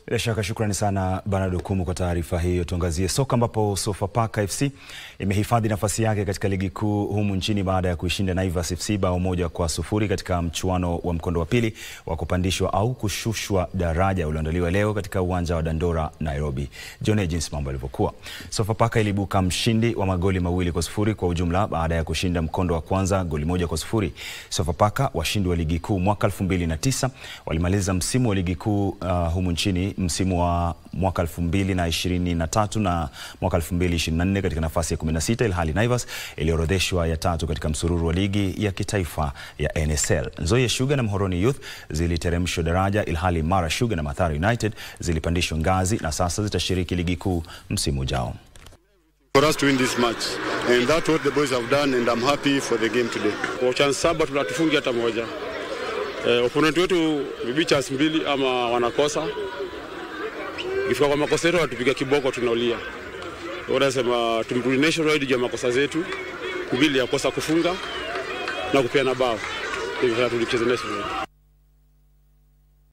Bila shaka shukrani sana Bernardo Kumu kwa taarifa hiyo. Tuangazie soka ambapo Sofapaka FC imehifadhi nafasi yake katika ligi kuu humu nchini baada ya kuishinda Naivas FC bao 1-0 katika mchuano wa mkondo wa pili wa kupandishwa au kushushwa daraja ulioandaliwa leo katika uwanja wa Dandora, Nairobi. Jione jinsi mambo yalivyokuwa. Sofapaka ilibuka mshindi wa magoli 2-0 kwa ujumla baada ya kushinda mkondo wa kwanza goli 1-0. Sofapaka, washindi wa ligi kuu mwaka 2009, walimaliza msimu wa ligi kuu humu nchini msimu wa mwaka 2023 na mwaka 2024 katika nafasi ya 16, ilhali Naivas iliorodheshwa ya 3 katika msururu wa ligi ya kitaifa ya NSL. Nzoia Sugar na Muhoroni Youth ziliteremshwa daraja, ilhali Mara Sugar na Mathare United zilipandishwa ngazi na sasa zitashiriki ligi kuu msimu ujao. For us to win this match, and that's what the boys have done, and I'm happy for the game today. Kwa chance 7 tunatufungia hata moja. Opponent wetu bibi chance 2 ama wanakosa. Ifika kwa makosa yetu tupiga kiboko tunaulia. Wanasema tumrudi nationwide juu ya makosa zetu, 2 ya kosa kufunga na kupeana bao. Hivyo tunacheza nationwide.